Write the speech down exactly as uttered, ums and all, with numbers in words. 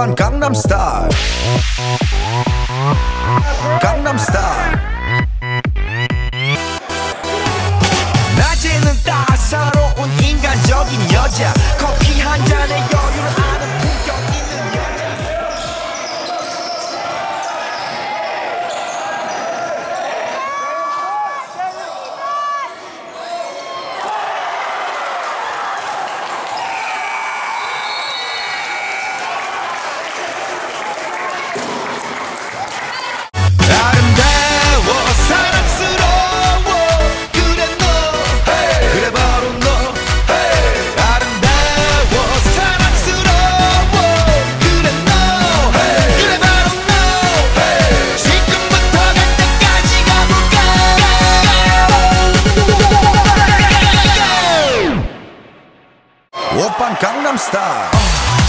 오빤 강남스타일 강남스타일 낮에는 따사로운 인간적인 여자 커피 한 잔에 여유를 아는 품격 있는 여자 오빤 강남스타일